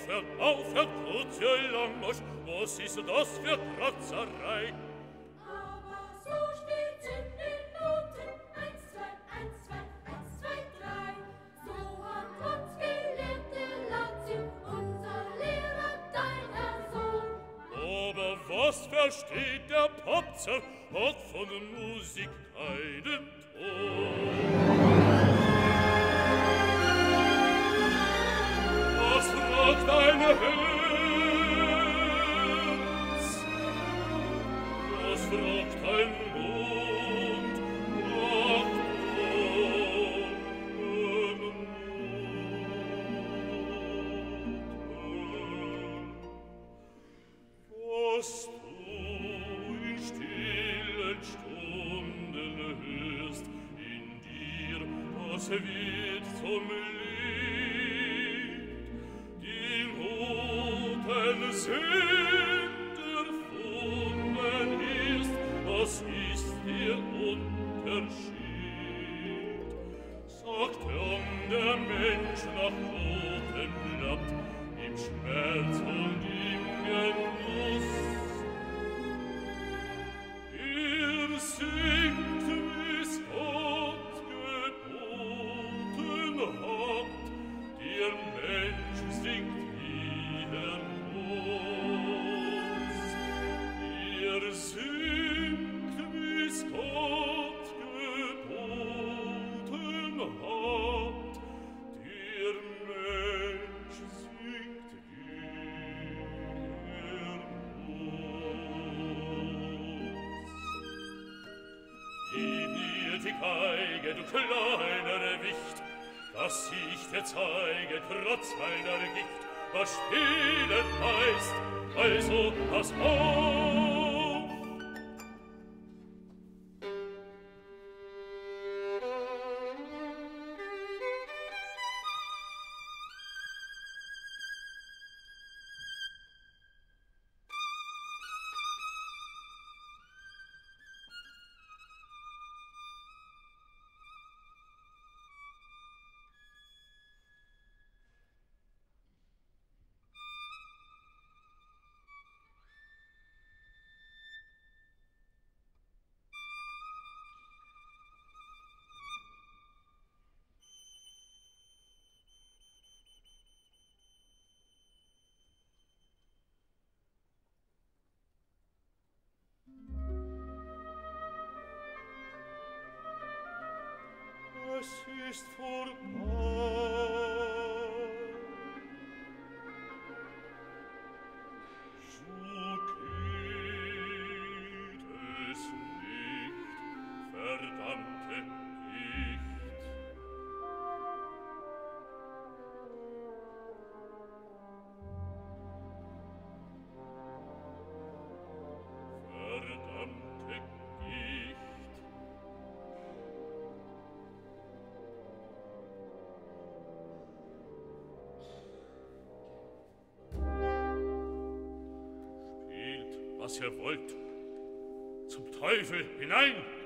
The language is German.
aufhört, kurz ihr Langmarsch, was ist das für Kratzerei? Aber so steht's in den Noten, 1, 2, 1, 2, 1, 2, 3. So hat uns gelehrt der Lazio, unser Lehrer, dein Herr Sohn. Aber was versteht der Patzer, hat von der Musik keinen Ton. Was fragt dein Herz? Was fragt dein Mund? Ach, was du in stillen Stunden hörst, in dir, das wird zum Lied. Die Noten sind erfunden ist, das ist der Unterschied. Sagt der Mensch nach Notenblatt, im Schmerz und im Genuss. Singt, wie's Gott geboten hat, der Mensch singt wieder muss. Singt, wie's Gott geboten hat, der Mensch singt wieder muss. Gib mir die Geige, du kleiner Wicht, dass ich dir zeige, trotz meiner Gicht, was spielen heißt, also pass auf. Es ist vorbei. So geht es nicht, verdammte Gicht. Verdammte Gicht. Was ihr wollt. Zum Teufel hinein!